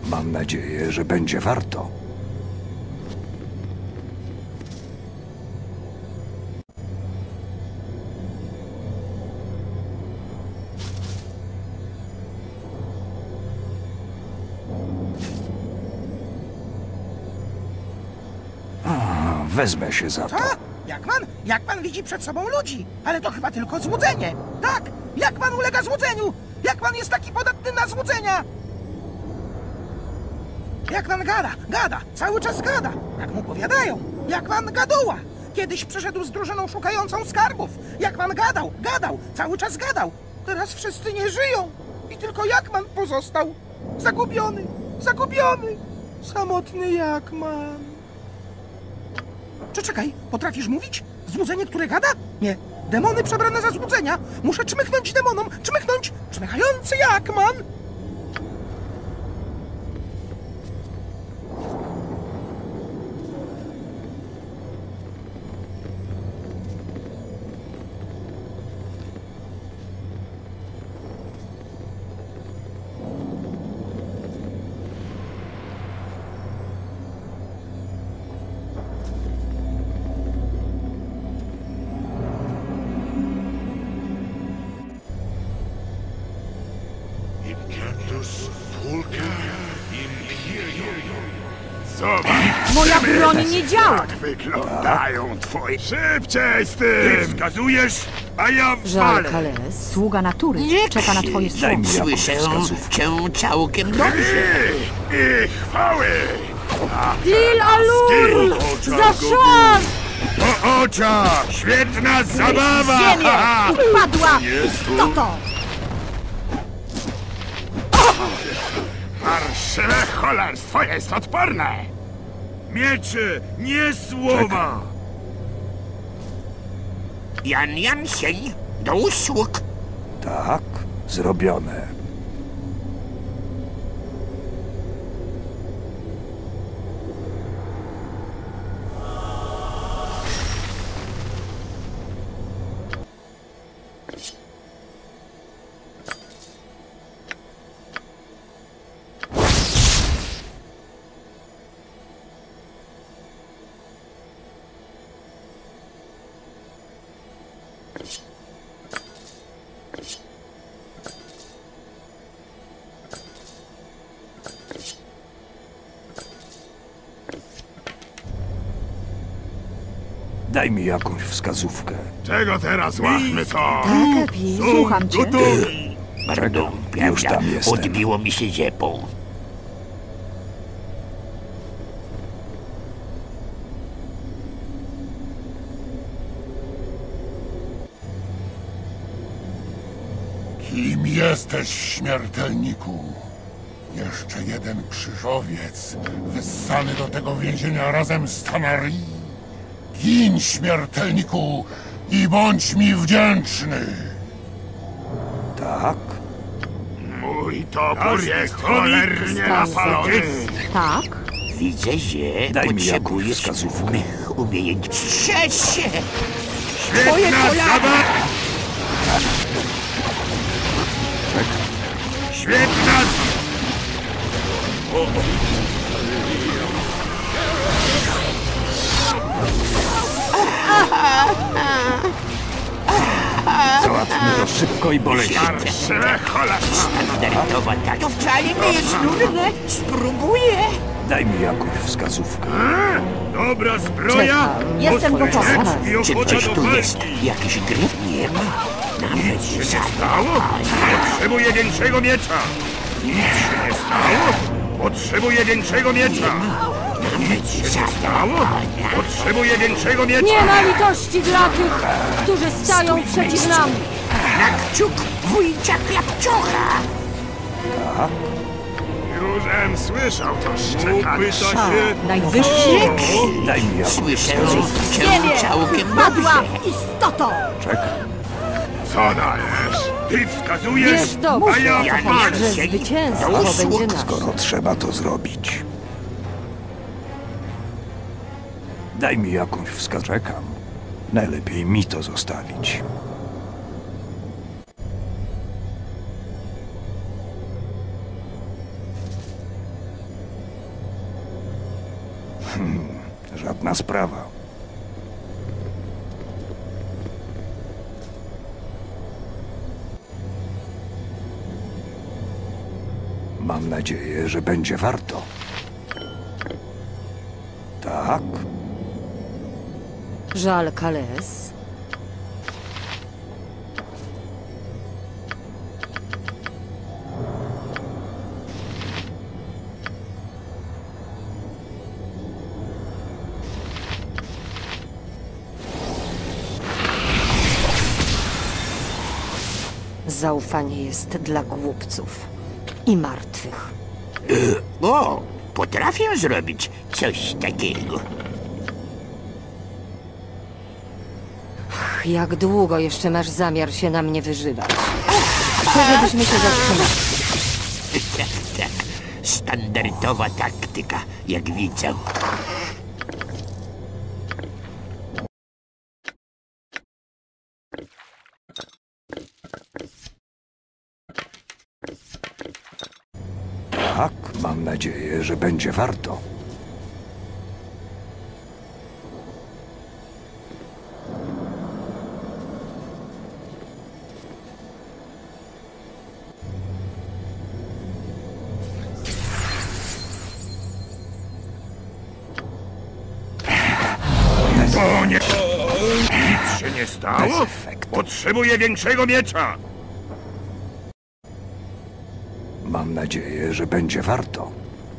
Mam nadzieję, że będzie warto. Wezmę się za to. Co? Jak pan widzi przed sobą ludzi? Ale to chyba tylko złudzenie. Tak, jak pan ulega złudzeniu? Jak pan jest taki podatny na złudzenia? Jak pan gada, cały czas gada. Jak mu powiadają, jak pan gaduła. Kiedyś przyszedł z drużyną szukającą skarbów. Jak pan gadał, cały czas gadał. Teraz wszyscy nie żyją. I tylko Jakman pozostał. Zagubiony, samotny Jakman. Czy czekaj, potrafisz mówić? Złudzenie, które gada? Nie. Demony przebrane za złudzenia. Muszę czmychnąć demonom. Czmychnąć. Czmychający Jakman. Moja broń nie działa! Jak wyglądają twoje... Szybciej z tym! Ty wskazujesz, a ja Żal, walę! Kales, sługa natury, czeka na twoje Daj mi słowo. jakąś Słyszę wskazówkę. cię całkiem dobrze. I chwały! Lil Alur! Za szans! Po oczach! Świetna zabawa! Ziemię! Upadła! Istoto! Parszywe cholerstwo jest odporne! Miecze, nie słowa! Jan Jansień, do usług. Tak, zrobione. Daj mi jakąś wskazówkę. Czego teraz łachmy to? Tak, Epi, słucham cię. Gotowi! Pardon, Już prawda? tam jestem. Odbiło mi się ziepą. Kim jesteś, śmiertelniku? Jeszcze jeden krzyżowiec, wyssany do tego więzienia razem z Tanarii. Gin, śmiertelniku, i bądź mi wdzięczny. Tak? Mój topór jest cholernie napalony! Tak? Widzę, że Daj mi potrzebujesz jakąś wskazówkę. mych umiejętności. Się! Świetna zabawa! Świetna z... Załatwmy to szybko i boleśnie. Parszywe cholerstwo! Standardowa tak. To wcale nie jest nudne. Spróbuję. Daj mi jakąś wskazówkę. Dobra zbroja! Czekam. Jestem gotowa. Miecz i Czy ochota coś do tu walki! jest? Jakiś gryf? Nie ma. Nawet Nic się nie żadnej. stało? Potrzebuję większego miecza! Nic się nie stało? Potrzebuję większego miecza! Nic się nie stało? Potrzebuję większego miecza! Nie ma litości dla tych, którzy stają przeciw nam! Klapciuk, wujcia Klapciocha. Jużem słyszał to szczekanie. Najwyższy Daj mi jakąś Słyszę cię ziemię! całkiem Padła! dobrze. Istoto! Czekam. Co dajesz? Ty wskazujesz, Wiesz dobrze, a ja ja walczę! że zwycięstwo będzie nasze. Skoro trzeba to zrobić. Daj mi jakąś wskazówkę. Czekam. Najlepiej mi to zostawić. Żadna sprawa. Mam nadzieję, że będzie warto. Tak? Żal Kales. Zaufanie jest dla głupców i martwych. O, potrafię zrobić coś takiego. Jak długo jeszcze masz zamiar się na mnie wyżywać? Chcę, żebyśmy się zatrzymali. Tak, tak. Standardowa taktyka, jak widzę. Tak, mam nadzieję, że będzie warto. O nie! Nic się nie stało? Bez efektu. Potrzebuję większego miecza! Mam nadzieję, że będzie warto.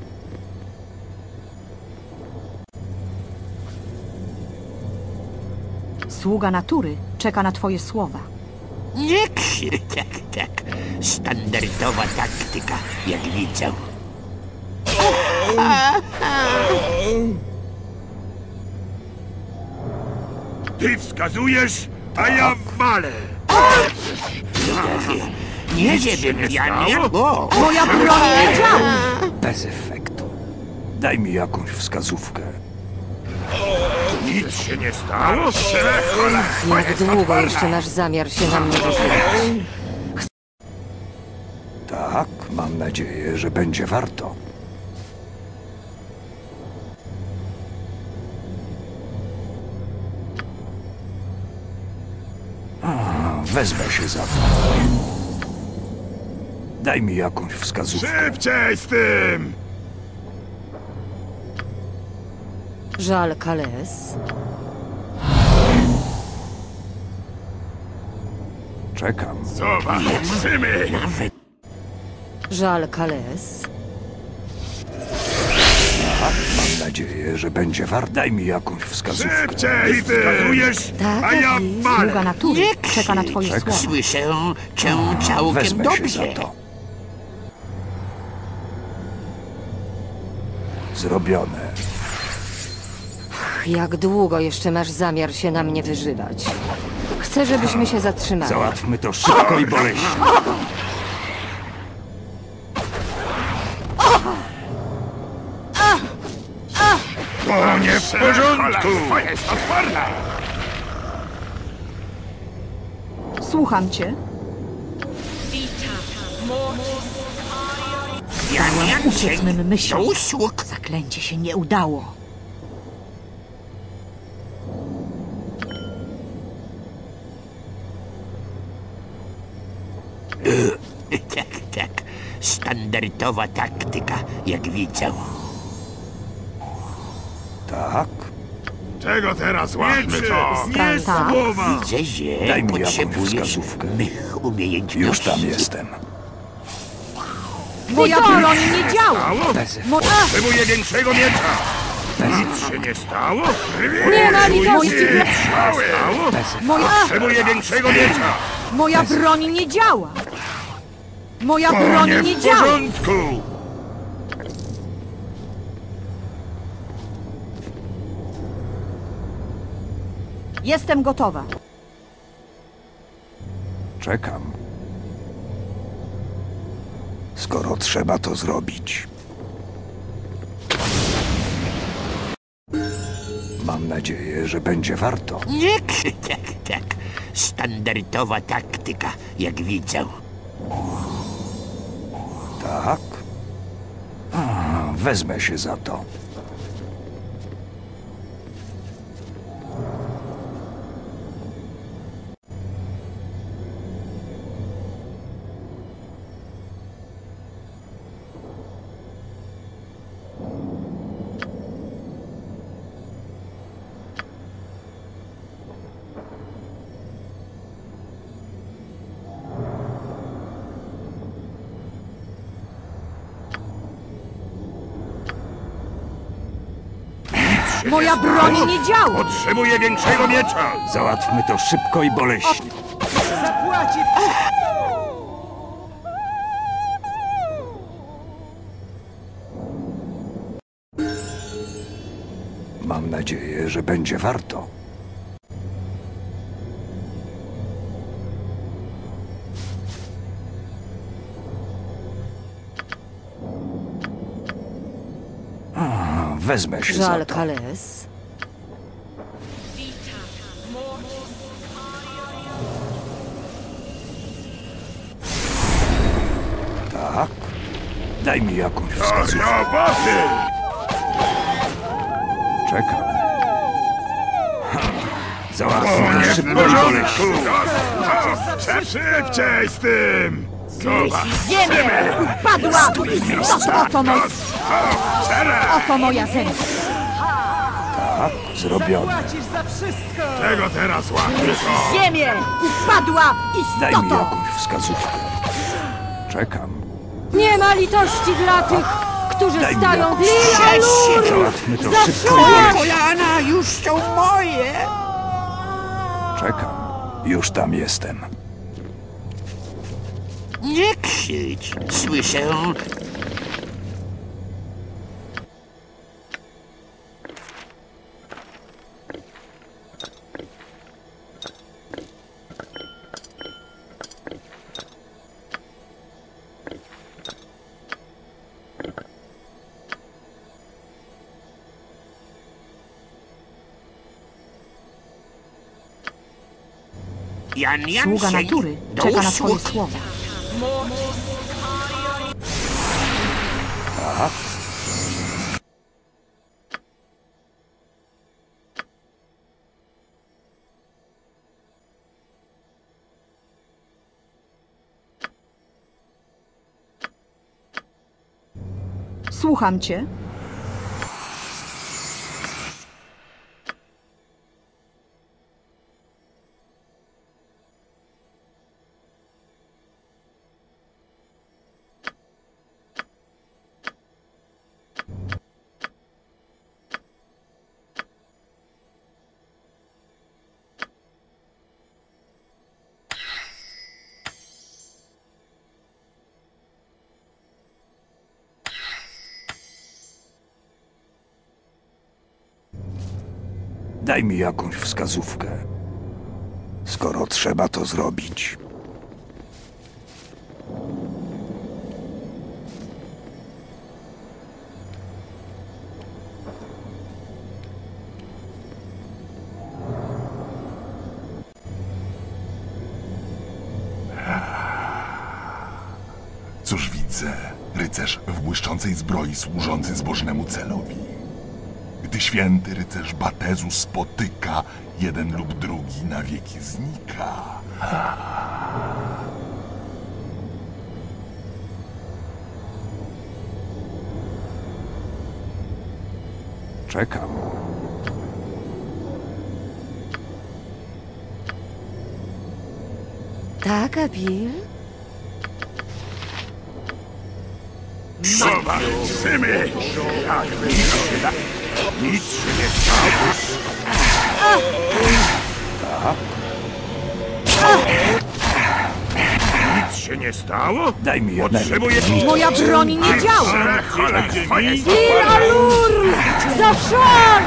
Sługa natury czeka na twoje słowa. Nie krzycz, tak, tak. Standardowa taktyka, jak widzę. Ty wskazujesz, a ja walę! Nie Nic się żebym nie ja nie... stało? O, Moja broń nie działa! Bez efektu. Daj mi jakąś wskazówkę. Nic się nie stało? Jak długo jeszcze masz zamiar się na mnie wyżywać? Tak, mam nadzieję, że będzie warto. Wezmę się za to. Daj mi jakąś wskazówkę. Szybciej z tym! Żal Kales. Czekam. Zobaczymy! Żal Kales. Mam nadzieję, że będzie warto. Daj mi jakąś wskazówkę. Szybciej! Ty wskazujesz, Tak, a ja Adi. Sługa walę! natury Nie czeka na twoje Czekam. słowa. Słyszę cię całkiem Wezmę się dobrze. za to. Zrobione. Jak długo jeszcze masz zamiar się na mnie wyżywać? Chcę, żebyśmy się zatrzymali. Załatwmy to szybko i boleśnie. To nie w porządku! To jest otwarta! Słucham cię. Ja nie Uciec mym do myślom. usług. Zaklęcie się nie udało. Tak, tak. Standardowa taktyka, jak widzę. Tak? Czego teraz łapmy to? Nie słowa! Widzę, że Daj mi jakąś potrzebujesz wskazówkę. mych umiejętności. Już tam jestem. Moja broń nie działa! Stało? Bez efektu. Potrzebuję większego miecza! Nic się nie stało? Nie ma litości! Stało? Moja, Potrzebuję większego miecza! moja broń nie działa! Moja To broń nie nie w działa! porządku! Jestem gotowa. Czekam. Skoro trzeba to zrobić. Mam nadzieję, że będzie warto. Nie krzycz, tak, tak. Standardowa taktyka, jak widzę. Tak? Wezmę się za to. się Moja nie broń stało? nie działa! Potrzebuję większego miecza! Załatwmy to szybko i boleśnie. Zapłaci! Mam nadzieję, że będzie warto. Wezmę się za Żal to. Kales. Tak? Daj mi jakąś wskazówkę. Roboty! Czekam. Załatwmy to szybko i boleśnie. Szybciej z tym! Zobacz! Ziemię! Upadła! Oto moja zemsta! Tak, zrobione. Czego teraz łapiesz? Ziemię! Upadła Daj mi istoto! jakąś wskazówkę. Czekam. Nie ma litości dla tych, którzy Daj mi stają jakąś Lil'Alur! Załatwmy to Za szybko i szok! boleśnie. Kolana już są moje! Czekam. Już tam jestem. Nie krzycz! Słyszę... Jan Sługa Jansiek natury do czeka na twoje usług. słowa. Słucham cię. Daj mi jakąś wskazówkę. Skoro trzeba to zrobić. Cóż widzę? Rycerz w błyszczącej zbroi służący zbożnemu celowi. Gdy święty rycerz Batezu spotyka, jeden lub drugi na wieki znika. Czekam. Tak, Abil? Zobaczymy! Jak wygląda! Nic się nie stało! Nic się nie stało? Daj mi jednego. Potrzebuję... Moja broń nie działa! Cholera, twoje Lil'Alur! Za szok!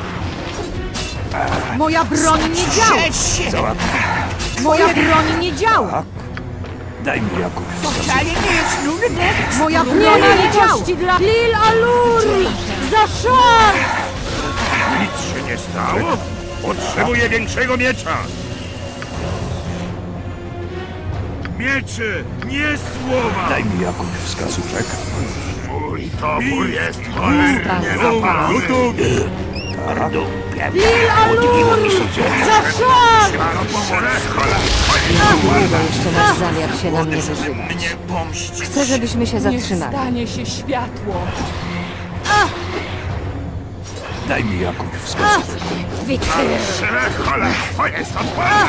Moja broń nie działa! Załatwmy. Moja broń nie działa! Daj mi jakąś wskazówkę. Wcale nie jest nudne! Moja Nie broń ma nie działa! litości dla Lil'Alur! Za szok! Nic się nie stało? Potrzebuję większego miecza! Mieczy, nie słowa! Daj mi jakąś wskazówkę. Mój topór jest cholernie napalony! Lil'Alur! Za szok! Cholera, Jeszcze masz zamiar się na mnie wyżywać. Mnie pomścić! Chcę, żebyśmy się Niech zatrzymali. stanie się światło! Daj mi jakąś wskazówkę. Parszywe cholerstwo jest odporne!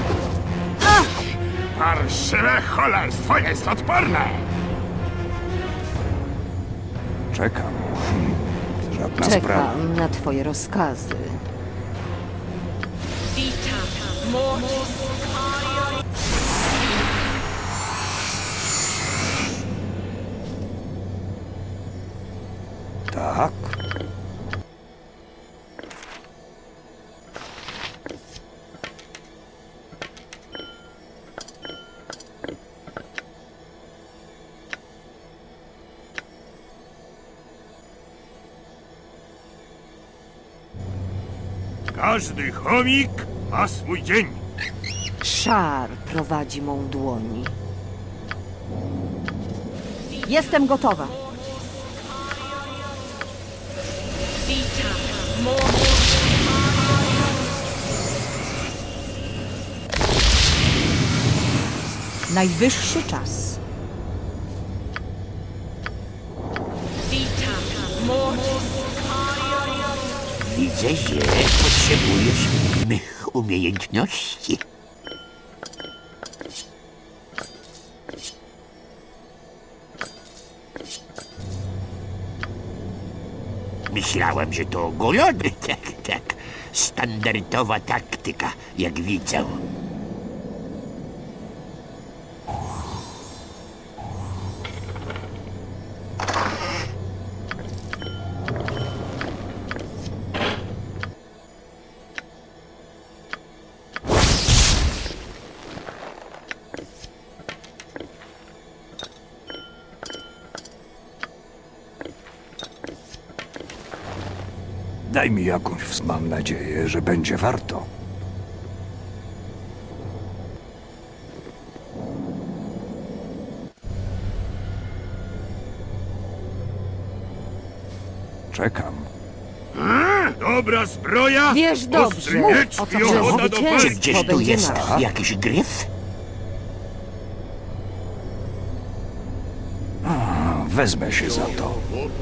Parszywe cholerstwo jest odporne! Czekam. Żadna sprawa. Czekam na twoje rozkazy. Tak? Każdy chomik ma swój dzień. Szar prowadzi mą dłoń. Jestem gotowa. Najwyższy czas. Widzę, że potrzebujesz mych umiejętności. Myślałem, że to ogolony. Tak. Standardowa taktyka, jak widzę. Daj mi jakąś mam nadzieję, że będzie warto. Czekam. Dobra zbroja, Wiesz dobrze, ostry miecz o co i chodzi. ochota do Czy walki. gdzieś tu będzie jest nasz. jakiś gryf? Wezmę się za to.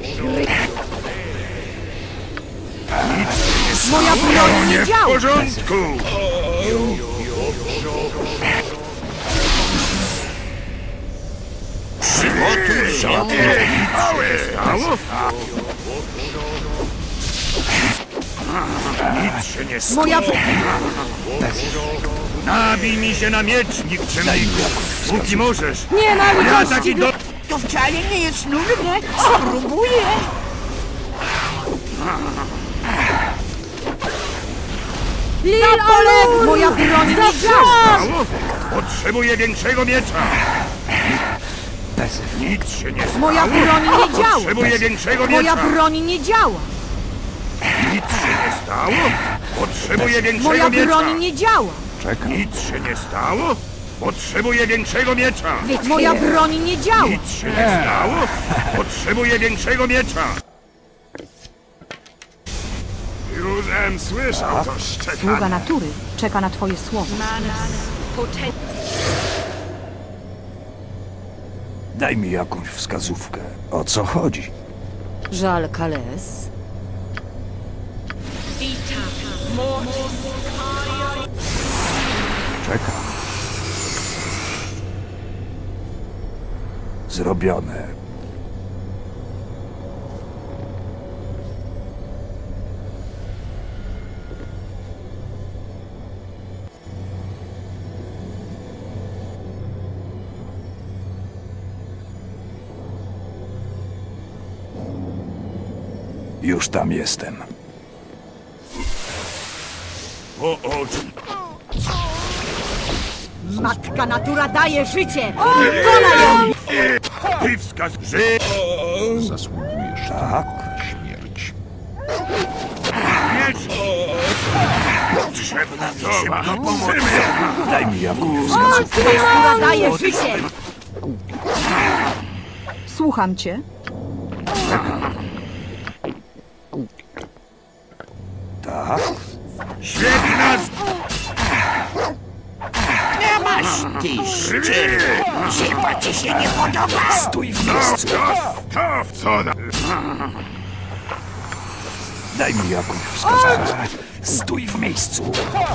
Moja broń Nie nie w działa. porządku! Przygotuj się. Stało? Nic się nie stało. Moja... Nabij mi się na miecz, nikczemniku. Póki możesz. Nie ma Ja litości. taki do... To wcale nie jest nudne. Spróbuję. Zapolek! Moja broń nie działa. Stało? Potrzebuję większego miecza. Bez Nic się nie stało. Moja broń nie działa. Potrzebuję większego Moja miecza. broń nie działa. Nic się nie stało. Potrzebuję większego Moja miecza. broń nie działa. Czekam. Nic się nie stało. Potrzebuję większego miecza. Moja broń nie działa. Nic się nie stało. Potrzebuję większego miecza. Jużem słyszał to szczekanie. Sługa natury czeka na twoje słowa. Daj mi jakąś wskazówkę. O co chodzi? Żal Kales. Czekam. Zrobione. Już tam jestem. Po oczy. Matka natura daje życie. Wolę ją. Ty wskaz... Zasługujesz Tak? na śmierć. Miecz! Potrzebna mi szybko pomoc. Daj mi jakąś wskazówkę. Natura daje życie. Słucham cię. Tak? Świetna z... Nie masz ty szczery. Chyba ci się nie podoba. Stój w miejscu. To w co da... Daj mi jakąś wskazówkę. Stój w miejscu.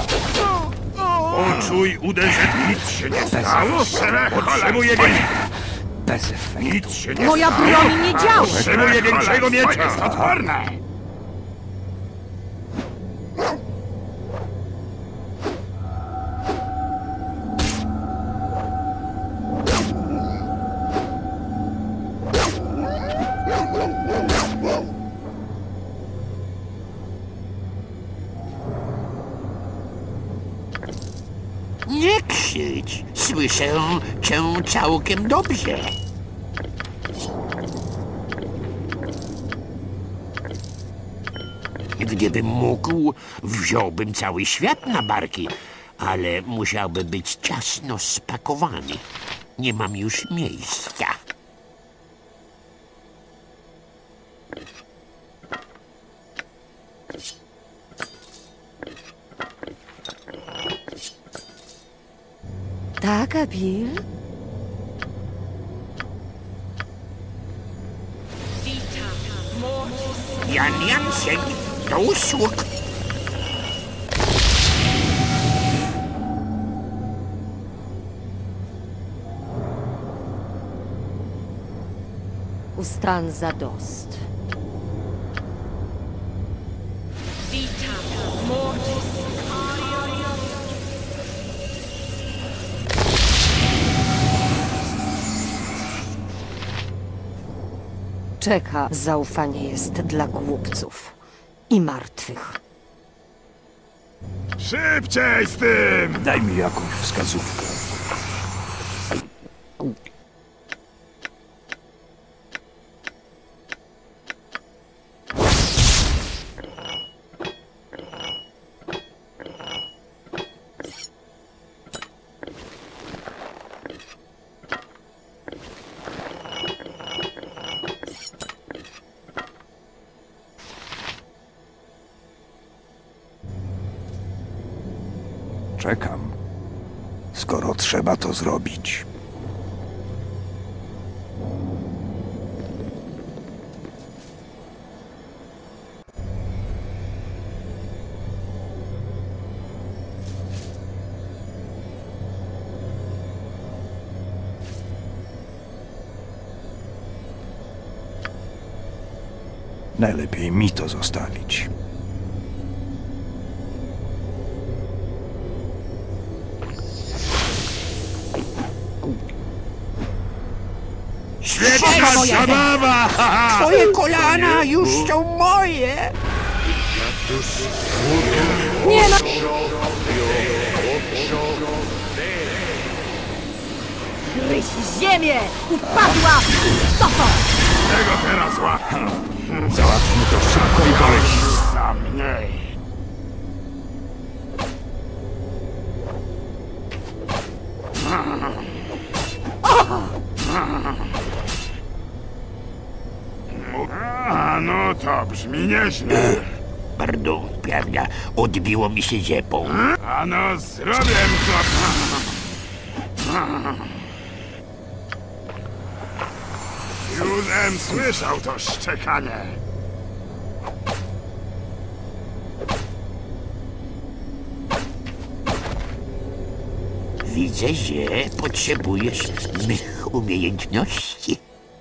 Poczuj uderzenie. Nic się nie stało. Potrzebuję większego... Bez efektu. Nic się nie Moja stało. broń nie działa. Potrzebuję większego miecza. Odporne. Słyszę cię całkiem dobrze. Gdybym mógł, wziąłbym cały świat na barki, ale musiałby być ciasno spakowany. Nie mam już miejsca. Tak, Abil? Jan Jansen, do usług. Ustanza dost. Czeka, zaufanie jest dla głupców i martwych. Szybciej z tym! Daj mi jakąś wskazówkę. Czekam. Skoro trzeba to zrobić. Najlepiej mi to zostawić. Świetna zabawa! Twoje kolana już są moje. Nie ma... Ryś ziemię! Upadła! Stopą! Tego teraz łapę. Załatwmy to szybko i boleśnie. Za mnie. A, no to brzmi nieźle. Pardon, prawda? Odbiło mi się ziepą. A no, zrobię to. Józem słyszał to szczekanie. Widzę, że potrzebujesz mych umiejętności.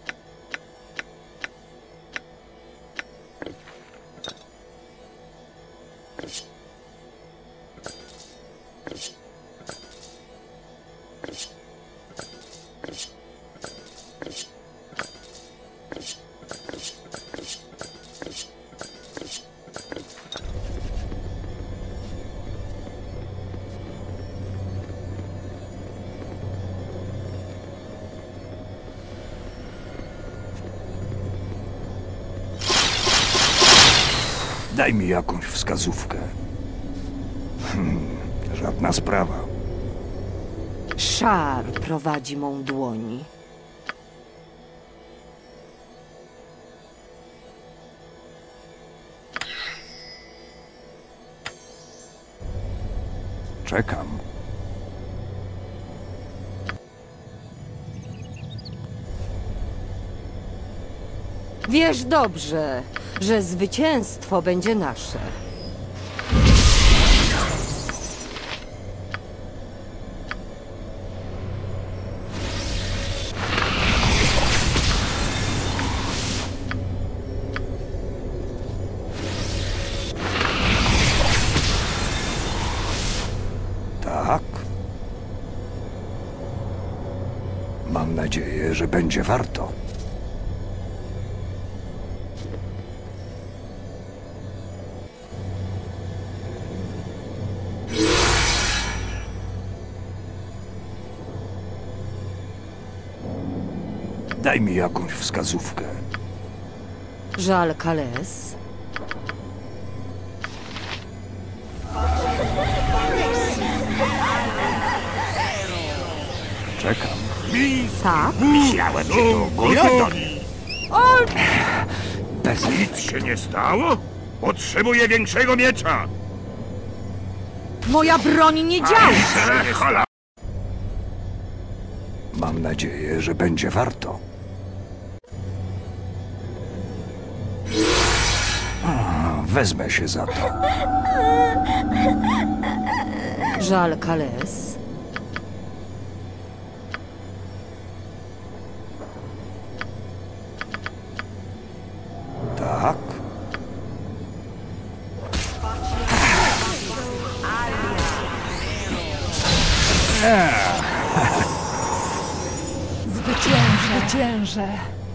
Daj mi jakąś wskazówkę. Żadna sprawa. Szar prowadzi mą dłoń. Czekam. Wiesz dobrze, że zwycięstwo będzie nasze. Tak? Mam nadzieję, że będzie warto. Daj mi jakąś wskazówkę. Żal Kales. Czekam. Tak? Myślałem, że to Golodon. Bez Nic się nie stało? Potrzebuję większego miecza! Moja broń nie działa! Chola! Mam nadzieję, że będzie warto. Wezmę się za to. Żal Kales. Tak? Zwyciężę!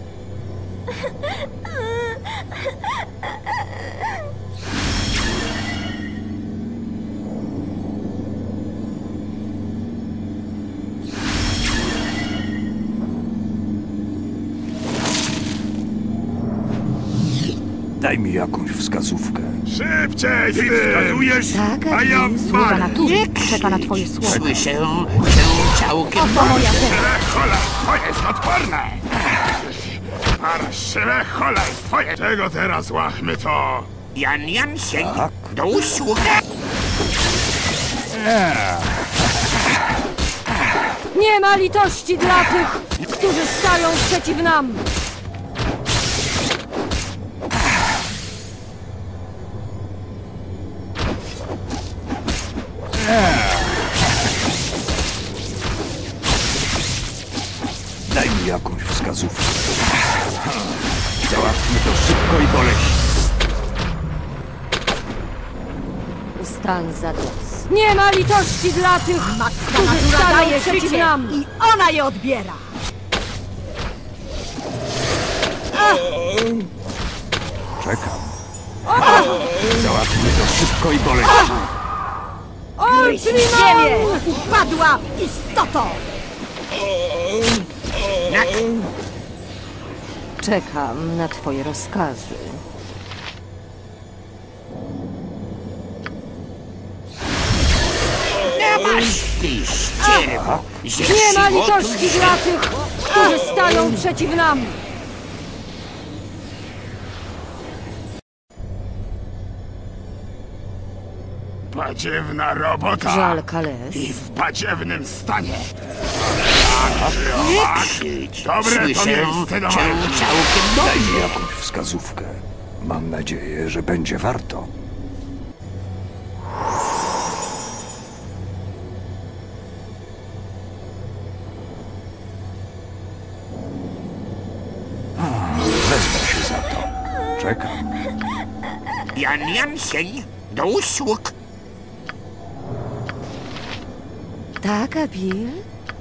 Daj mi jakąś wskazówkę. Szybciej! Ty wskazujesz, Tak, a ja Sługa walę! natury czeka na twoje słowa. Słyszę cię całkiem Oto moja zemsta. Chola, to jest odporne! Parszywe chola jest twoje! Czego teraz łachmy to? Jan Jansen, Tak? do usługi. Nie ma litości dla tych, którzy stają przeciw nam! Daj mi jakąś wskazówkę. Załatwmy to szybko i boleśnie. Ustan za dos. Nie ma litości dla tych, którzy stają przeciw nam! I ona je odbiera! Czekam. Załatwmy to szybko i boleśnie. Ziemię! Upadła istoto! Czekam na twoje rozkazy. Masz ty ścierwo. Nie ma litości dla tych, którzy stają przeciw nam! Badziewna robota! Żal Kales. I w badziewnym stanie! Nie krzycz. Dobre to Słyszę miejsce do cię walki. całkiem Daj mi dobrze. jakąś wskazówkę. Mam nadzieję, że będzie warto. Wezmę się za to. Czekam. Jan Jansen, do usług. Tak, Abil?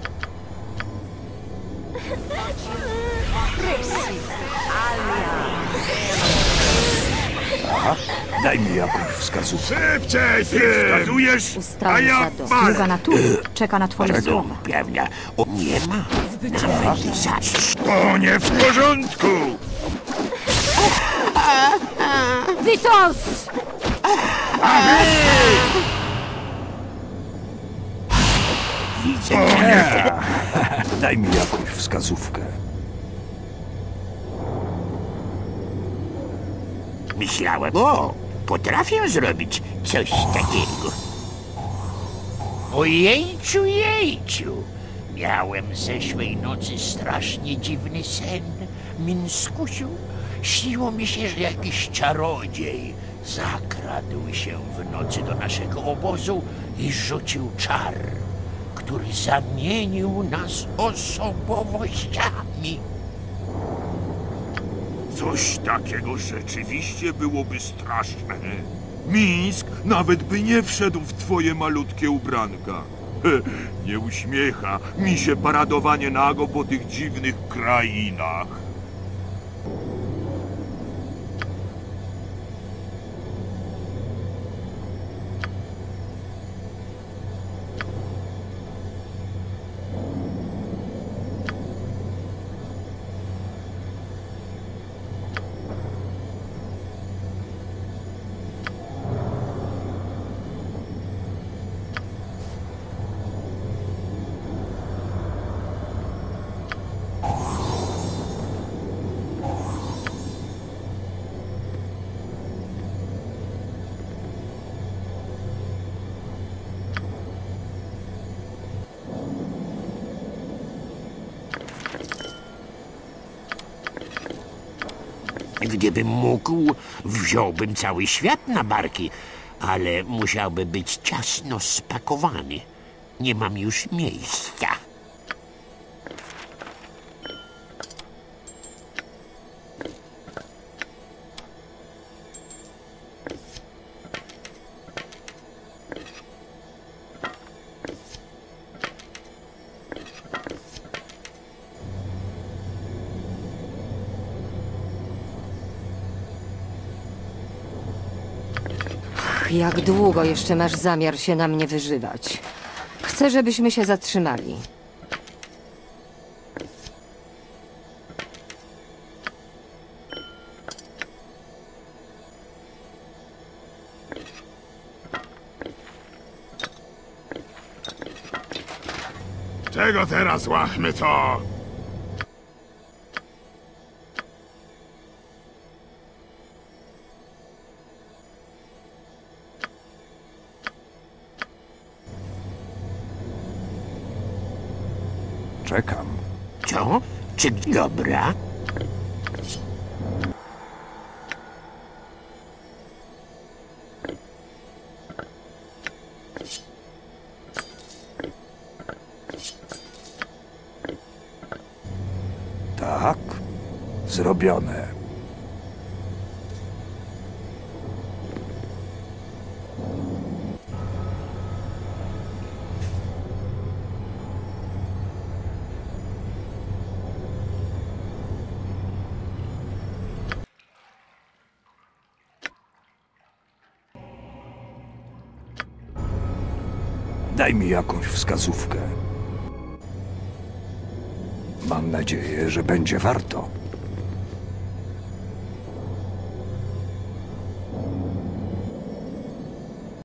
Daj mi jakąś wskazówkę. Szybciej! Ty wskazujesz, a Ustan ja za dos. walę! Sługa natury czeka na twoje No, słowa. prawda? O, nie ma. Nawet zastrz. To nie w porządku! Witos! Widzę To cię. nie Daj mi jakąś wskazówkę. Myślałem, o, potrafię zrobić coś takiego. Ojejciu, jejciu. Miałem zeszłej nocy strasznie dziwny sen. Minskusiu, śniło mi się, że jakiś czarodziej zakradł się w nocy do naszego obozu i rzucił czar, który zamienił nas osobowościami. Coś takiego rzeczywiście byłoby straszne. Mińsk nawet by nie wszedł w twoje malutkie ubranka. Nie uśmiecha mi się paradowanie nago po tych dziwnych krainach. Gdybym mógł, wziąłbym cały świat na barki, ale musiałby być ciasno spakowany. Nie mam już miejsca. Jak długo jeszcze masz zamiar się na mnie wyżywać? Chcę, żebyśmy się zatrzymali. Czego teraz łachmy to? Czekam. Co? Czy dobra? Tak, zrobione. Daj mi jakąś wskazówkę. Mam nadzieję, że będzie warto.